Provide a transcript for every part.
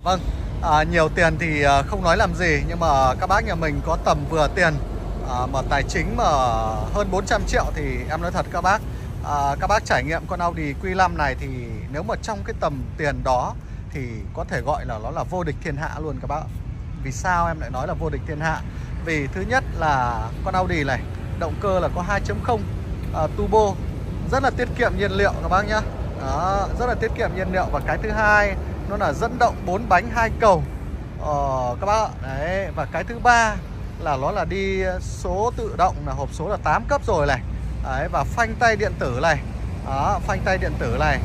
Vâng, nhiều tiền thì không nói làm gì, nhưng mà các bác nhà mình có tầm vừa tiền, mà tài chính mà hơn 400 triệu thì em nói thật các bác trải nghiệm con Audi Q5 này thì nếu mà trong cái tầm tiền đó thì có thể gọi là nó là vô địch thiên hạ luôn các bác. Vì sao em lại nói là vô địch thiên hạ? Vì thứ nhất là con Audi này động cơ là có 2.0 turbo, rất là tiết kiệm nhiên liệu các bác nhá. Đó, rất là tiết kiệm nhiên liệu. Và cái thứ hai nó là dẫn động 4 bánh 2 cầu các bác ạ. Đấy, và cái thứ ba là nó là đi số tự động, là hộp số là 8 cấp rồi này. Đấy, và phanh tay điện tử này. Đó, phanh tay điện tử này.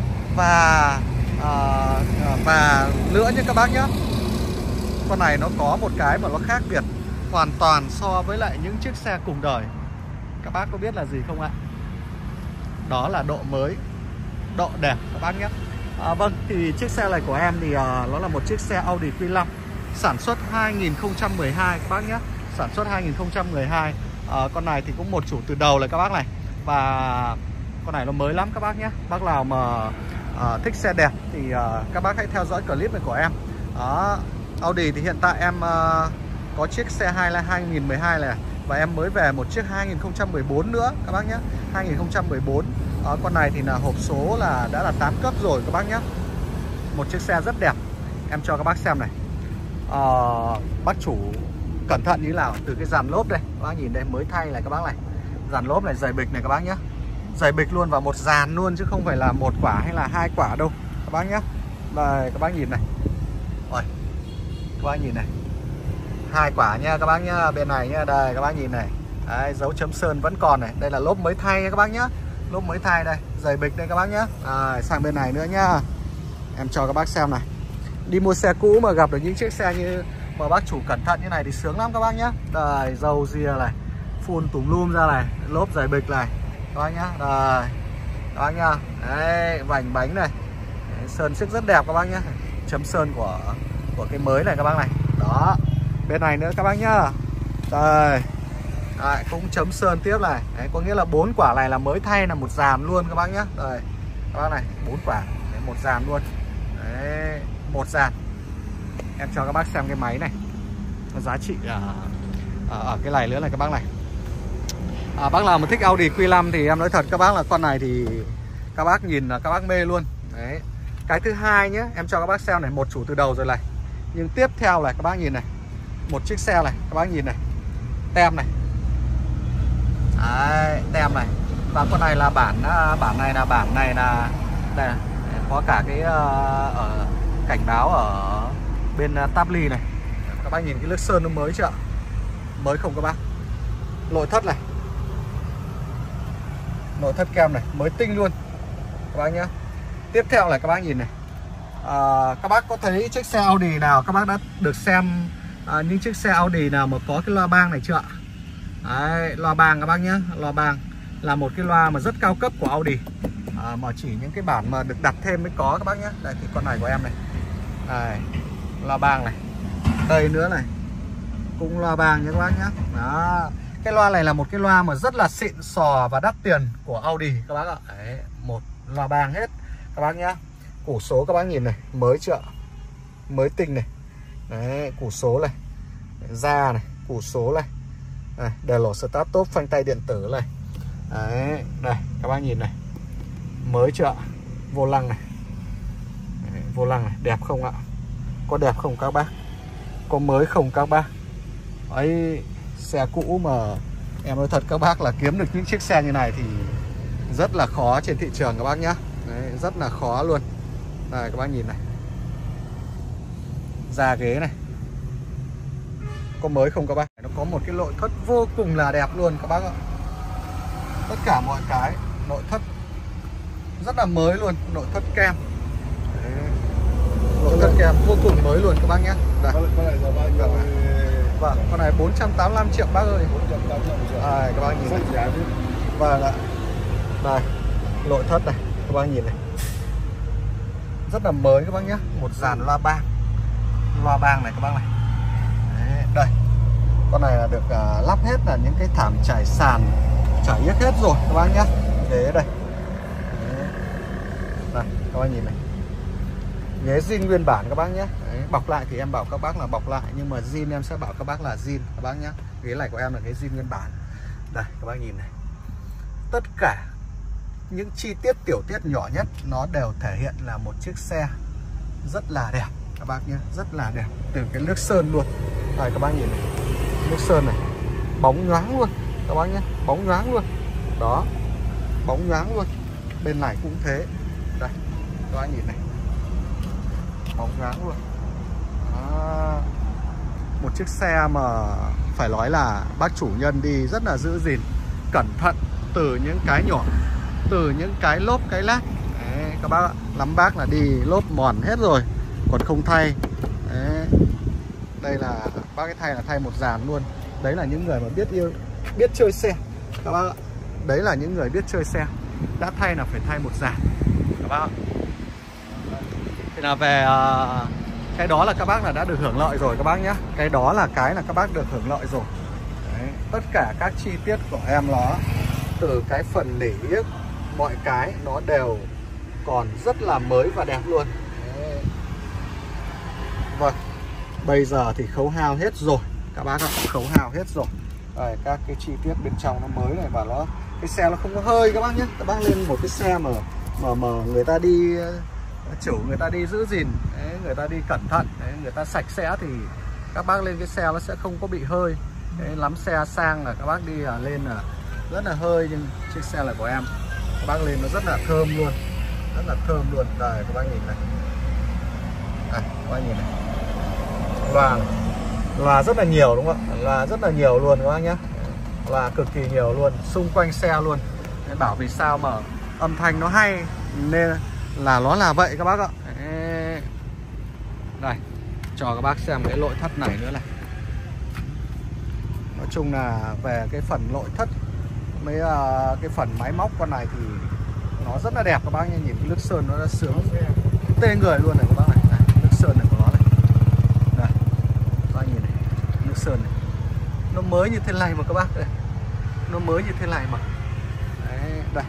Và nữa nha các bác nhé, con này nó có một cái mà nó khác biệt hoàn toàn so với lại những chiếc xe cùng đời. Các bác có biết là gì không ạ? Đó là độ mới, độ đẹp các bác nhé. Vâng, thì chiếc xe này của em thì nó là một chiếc xe Audi Q5 sản xuất 2012 các bác nhé. Sản xuất 2012. Con này thì cũng một chủ từ đầu này các bác này. Và con này nó mới lắm các bác nhé. Bác nào mà thích xe đẹp thì các bác hãy theo dõi clip này của em. Đó, Audi thì hiện tại em có chiếc xe 2012 này. Và em mới về một chiếc 2014 nữa các bác nhé. 2014. Con này thì là hộp số là đã là 8 cấp rồi các bác nhé. Một chiếc xe rất đẹp. Em cho các bác xem này. Bác chủ cẩn thận như nào từ cái dàn lốp đây. Các bác nhìn đây, mới thay này các bác này. Dàn lốp này dày bịch này các bác nhé. Dày bịch luôn, và một dàn luôn chứ không phải là một quả hay là hai quả đâu các bác nhé. Đây các bác nhìn này. Rồi, các bác nhìn này, hai quả nha các bác nhá. Bên này nhá, đây các bác nhìn này. Đấy, dấu chấm sơn vẫn còn này. Đây là lốp mới thay nha các bác nhá. Lốp mới thay đây, dày bịch đây các bác nhá. Sang bên này nữa nhá. Em cho các bác xem này. Đi mua xe cũ mà gặp được những chiếc xe như mà bác chủ cẩn thận như này thì sướng lắm các bác nhá. Đây, dầu rìa này, phun tùm lum ra này, lốp dày bịch này các bác nhá. Đây các bác nhá. Đấy, vành bánh này. Đấy, sơn sức rất đẹp các bác nhá. Chấm sơn của cái mới này các bác này. Đó, bên này nữa các bác nhá. Đây. Đấy, cũng chấm sơn tiếp này. Đấy, có nghĩa là 4 quả này là mới thay, là một dàn luôn các bác nhá. Đây các bác này, 4 quả. Đấy, một dàn luôn. Đấy, một dàn. Em cho các bác xem cái máy này. Giá trị ở cái này nữa này các bác này. Bác nào mà thích Audi Q5 thì em nói thật các bác là con này thì các bác nhìn là các bác mê luôn. Đấy. Cái thứ hai nhé, em cho các bác xem này, một chủ từ đầu rồi này. Nhưng tiếp theo này các bác nhìn này, một chiếc xe này các bác nhìn này, tem này. Đấy, tem này. Và con này là bản này là đây, có cả cái ở cảnh báo ở bên táp ly này. Các bác nhìn cái nước sơn nó mới chưa ạ? Mới không các bác? Nội thất này, nội thất kem này, mới tinh luôn các bác nhá. Tiếp theo là các bác nhìn này. Các bác có thấy chiếc xe Audi nào, các bác đã được xem những chiếc xe Audi nào mà có cái loa bang này chưa ạ? Đấy, loa bang các bác nhé. Loa bang là một cái loa mà rất cao cấp của Audi, mà chỉ những cái bản mà được đặt thêm mới có các bác nhé. Đây thì con này của em này. Đây, loa bang này. Đây nữa này, cũng loa bang nhé các bác nhé. Đó, cái loa này là một cái loa mà rất là xịn sò và đắt tiền của Audi các bác ạ. Đấy, một loa bang hết các bác nhé. Củ số các bác nhìn này, mới chưa? Mới tinh này. Đấy, củ số này, da này, củ số này. Đây, đèn lò start top, phanh tay điện tử này. Đấy, đây các bác nhìn này, mới chưa? Vô lăng này. Đấy, vô lăng này, đẹp không ạ? Có đẹp không các bác? Có mới không các bác? Ấy, xe cũ mà em nói thật các bác là kiếm được những chiếc xe như này thì rất là khó trên thị trường các bác nhá. Đấy, rất là khó luôn. Đây các bác nhìn này, da ghế này, có mới không các bác? Nó có một cái nội thất vô cùng là đẹp luôn các bác ạ. Tất cả mọi cái nội thất rất là mới luôn, nội thất kem. Đấy, nội thất kem vô cùng mới luôn các bác nhé. Đây. Vâng, con này 485 triệu bác ơi. 485 triệu. Đây, các bác nhìn này. Vâng ạ. Đây, nội thất này, các bác nhìn này. Rất là mới các bác nhé. Một dàn loa bang. Loa bang này các bác này. Đấy, đây. Con này là được lắp hết là những cái thảm trải sàn, trải yếc hết rồi các bác nhé. Để đây. Đấy. Đây, các bác nhìn này. Ghế zin nguyên bản các bác nhé. Đấy, bọc lại thì em bảo các bác là bọc lại, nhưng mà zin em sẽ bảo các bác là zin các bác nhé. Ghế này của em là ghế zin nguyên bản. Đây các bác nhìn này, tất cả những chi tiết tiểu tiết nhỏ nhất nó đều thể hiện là một chiếc xe rất là đẹp các bác nhé, rất là đẹp. Từ cái nước sơn luôn. Đây các bác nhìn này, nước sơn này bóng nhoáng luôn các bác nhé, bóng nhoáng luôn đó, bóng nhoáng luôn. Bên này cũng thế, đây các bác nhìn này, bóng nhoáng luôn đó. Một chiếc xe mà phải nói là bác chủ nhân đi rất là giữ gìn, cẩn thận từ những cái nhỏ, từ những cái lốp cái lát. Đấy, các bác ạ, lắm bác là đi lốp mòn hết rồi còn không thay. Đấy, đây là bác cái thay là thay một dàn luôn. Đấy là những người mà biết yêu, biết chơi xe các bác ạ. Đấy là những người biết chơi xe, đã thay là phải thay một dàn các bác ạ. Thì là về cái đó là các bác là đã được hưởng lợi rồi các bác nhé. Cái đó là cái là các bác được hưởng lợi rồi. Đấy, tất cả các chi tiết của em nó, từ cái phần nỉ mọi cái nó đều còn rất là mới và đẹp luôn. Đấy. Vâng, bây giờ thì khấu hao hết rồi các bác ạ, khấu hao hết rồi. Đây, các cái chi tiết bên trong nó mới này, và nó cái xe nó không có hơi các bác nhé. Các bác lên một cái xe mà người ta đi, chủ người ta đi giữ gìn, đấy, người ta đi cẩn thận, đấy, người ta sạch sẽ thì các bác lên cái xe nó sẽ không có bị hơi. Đấy, lắm xe sang là các bác đi lên là rất là hơi, nhưng chiếc xe này của em các bác lên nó rất là thơm luôn, rất là thơm luôn. Đây các bác nhìn này, đây, các bác nhìn này, loa rất là nhiều đúng không ạ, loa rất là nhiều luôn các bác nhé, loa cực kỳ nhiều luôn, xung quanh xe luôn. Nên bảo vì sao mà âm thanh nó hay nên là nó là vậy các bác ạ. Đây, cho các bác xem cái nội thất này nữa này. Nói chung là về cái phần nội thất mấy cái phần máy móc con này thì nó rất là đẹp các bác nhé. Nhìn cái nước sơn nó đã sướng tê người luôn này các bác này. Đây, nước sơn này của nó này. Đây, các bác nhìn này, nước sơn này nó mới như thế này mà các bác này. Nó mới như thế này mà. Đấy, đây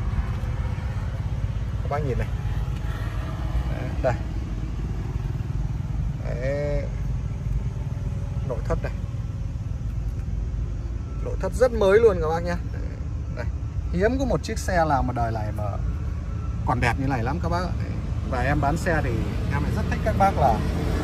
các bác nhìn này. Đấy, đây. Đấy. Nội thất này, nội thất rất mới luôn các bác nhé. Đây, hiếm có một chiếc xe nào mà đời này mà còn đẹp như này lắm các bác ạ. Và em bán xe thì em lại rất thích các bác là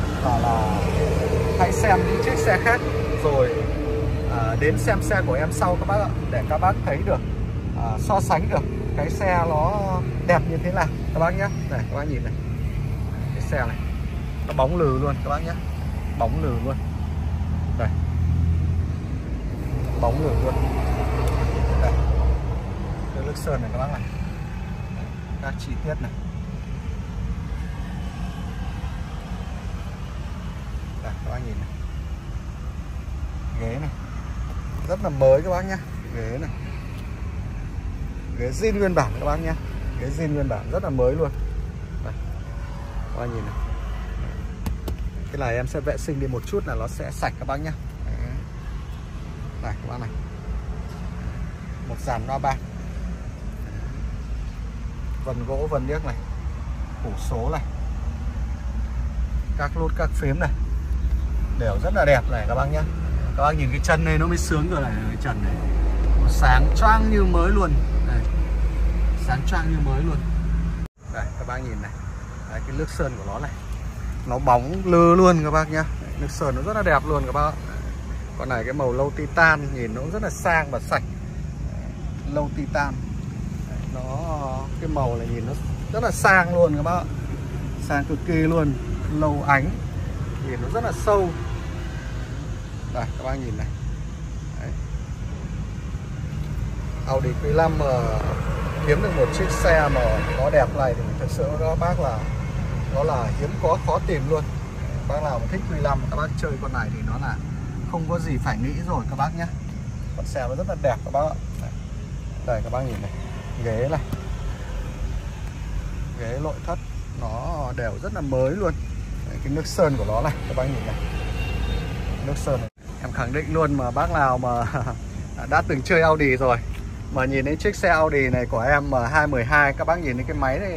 hãy xem những chiếc xe khác rồi đến xem xe của em sau các bác ạ, để các bác thấy được, so sánh được cái xe nó đẹp như thế nào các bác nhé. Này các bác nhìn này, cái xe này nó bóng lừ luôn các bác nhé, bóng lừ luôn. Đây, bóng lừ luôn. Đây, cái nước sơn này các bác này, các chi tiết này. Đây, các bác nhìn này, ghế này rất là mới các bác nhé, ghế này, ghế zin nguyên bản các bác nhé, ghế zin nguyên bản rất là mới luôn. Đây, các bác nhìn này, cái này em sẽ vệ sinh đi một chút là nó sẽ sạch các bác nhé. Đây các bác này, một dàn loa bạc, vân gỗ vân điếc này, củ số này, các lốt các phím này đều rất là đẹp này các bác nhé. Các bác nhìn cái chân này nó mới sướng rồi này, cái chân này nó sáng choang như mới luôn. Đây, sáng choang như mới luôn. Đây các bác nhìn này. Đấy, cái nước sơn của nó này nó bóng lư luôn các bác nhá. Nước sơn nó rất là đẹp luôn các bác. Con này cái màu lâu titan nhìn nó rất là sang và sạch. Lâu titan nó cái màu này nhìn nó rất là sang luôn các bác, sang cực kỳ luôn. Lâu ánh nhìn nó rất là sâu. Đây các bác nhìn này. Đấy. Audi Q5 mà kiếm được một chiếc xe mà nó đẹp này thì thật sự các bác là nó là hiếm có, khó tìm luôn. Bác nào mà thích Q5 các bác chơi con này thì nó là không có gì phải nghĩ rồi các bác nhé. Con xe nó rất là đẹp các bác ạ. Đây các bác nhìn này, ghế này, ghế nội thất nó đều rất là mới luôn. Đấy, cái nước sơn của nó này các bác nhìn này, nước sơn này. Em khẳng định luôn mà bác nào mà đã từng chơi Audi rồi mà nhìn đến chiếc xe Audi này của em M212, các bác nhìn đến cái máy này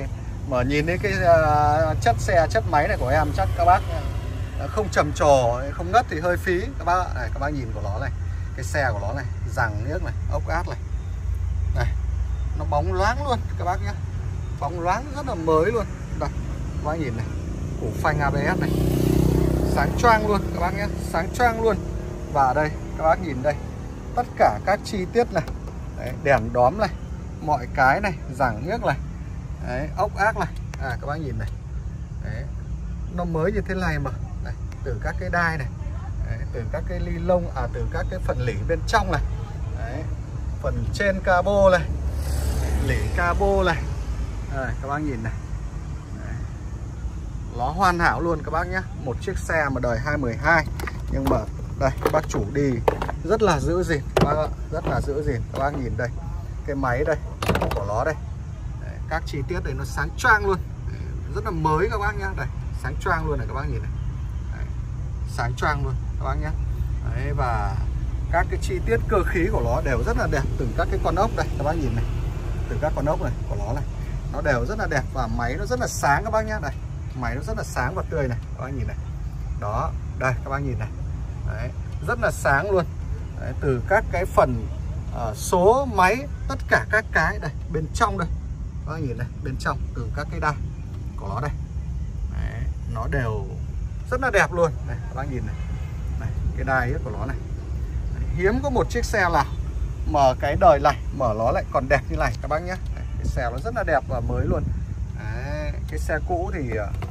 Mà nhìn đến cái chất xe, chất máy này của em chắc các bác không trầm trồ, không ngất thì hơi phí các bác ạ. Này, các bác nhìn của nó này, cái xe của nó này, rằng nước này, ốc át này. Này, nó bóng loáng luôn các bác nhé. Bóng loáng rất là mới luôn. Đây, các bác nhìn này, củ phanh ABS này, sáng choang luôn các bác nhé, sáng choang luôn. Và ở đây các bác nhìn đây, tất cả các chi tiết này. Đấy, đèn đóm này, mọi cái này, rằng nước này. Đấy, ốc ác này, các bác nhìn này. Đấy, nó mới như thế này mà. Này, từ các cái đai này. Đấy, từ các cái ly lông, từ các cái phần lỉ bên trong này. Đấy, phần trên cabo này, lỉ cabo này. Đây, các bác nhìn này. Đấy, nó hoàn hảo luôn các bác nhé. Một chiếc xe mà đời 2012, nhưng mà đây các bác chủ đi rất là giữ gìn các bác ạ, rất là giữ gìn. Các bác nhìn đây, cái máy đây của nó đây. Đấy, các chi tiết đây nó sáng choang luôn. Đấy, rất là mới các bác nhé. Đây, sáng choang luôn này các bác nhìn này. Đấy, sáng choang luôn các bác nhé. Đấy, và các cái chi tiết cơ khí của nó đều rất là đẹp. Từ các cái con ốc đây các bác nhìn này, từ các con ốc này của nó này, nó đều rất là đẹp. Và máy nó rất là sáng các bác nhé. Đây, máy nó rất là sáng và tươi này các bác nhìn này. Đó, đây các bác nhìn này. Đấy, rất là sáng luôn. Đấy, từ các cái phần số máy, tất cả các cái đây bên trong đây các bác nhìn đây, bên trong từ các cái đai của nó đây. Đấy, nó đều rất là đẹp luôn này các bác nhìn này. Này, cái đai của nó này. Đấy, hiếm có một chiếc xe nào mà cái đời này mở nó lại còn đẹp như này các bác nhé. Đấy, cái xe nó rất là đẹp và mới luôn. Đấy, cái xe cũ thì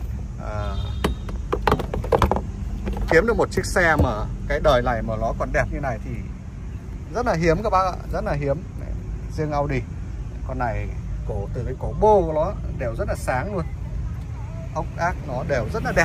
kiếm được một chiếc xe mà cái đời này mà nó còn đẹp như này thì rất là hiếm các bác ạ, rất là hiếm. Đấy, riêng Audi con này từ cái cổ bô của nó đều rất là sáng luôn, ốc ác nó đều rất là đẹp.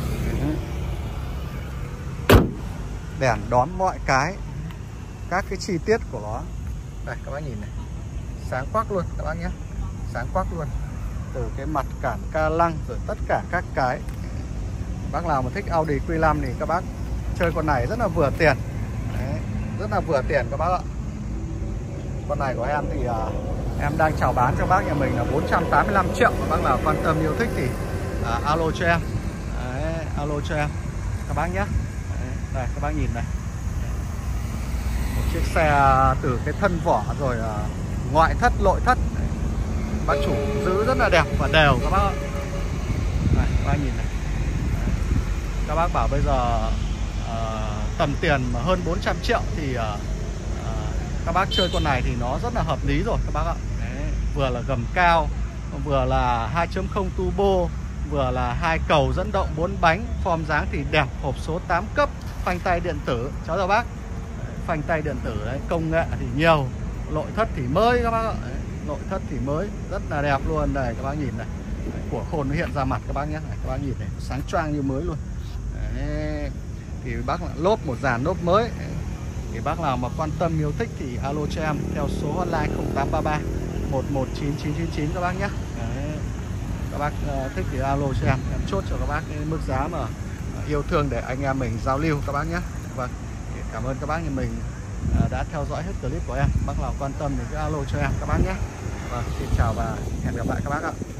Đèn đóm mọi cái, các cái chi tiết của nó đây các bác nhìn này, sáng quắc luôn các bác nhé, sáng quắc luôn. Từ cái mặt cản ca lăng rồi tất cả các cái. Bác nào mà thích Audi Q5 thì các bác chơi con này rất là vừa tiền. Đấy, rất là vừa tiền các bác ạ. Con này của em thì em đang chào bán cho bác nhà mình là 485 triệu. Và bác nào quan tâm yêu thích thì alo cho em. Đấy, alo cho em các bác nhé. Đấy, đây các bác nhìn này, một chiếc xe từ cái thân vỏ rồi ngoại thất nội thất. Đấy, bác chủ giữ rất là đẹp và đều các bác ạ. Đây, các bác nhìn này. Các bác bảo bây giờ tầm tiền mà hơn 400 triệu thì các bác chơi con này thì nó rất là hợp lý rồi các bác ạ. Đấy, vừa là gầm cao, vừa là 2.0 turbo, vừa là 2 cầu dẫn động 4 bánh, form dáng thì đẹp, hộp số 8 cấp, phanh tay điện tử, cháu chào bác. Đấy, phanh tay điện tử đấy, công nghệ thì nhiều, nội thất thì mới các bác ạ. Đấy, nội thất thì mới, rất là đẹp luôn. Đây các bác nhìn này. Đấy, của khôn nó hiện ra mặt các bác nhé. Này, các bác nhìn này, sáng choang như mới luôn. Đấy, thì bác lốp một dàn lốp mới. Thì bác nào mà quan tâm yêu thích thì alo cho em theo số hotline 0833 119999 các bác nhé. Đấy, các bác thích thì alo cho em chốt cho các bác cái mức giá mà yêu thương để anh em mình giao lưu các bác nhé. Vâng, cảm ơn các bác nhà mình đã theo dõi hết clip của em. Bác nào quan tâm thì cứ alo cho em các bác nhé. Vâng, xin chào và hẹn gặp lại các bác ạ.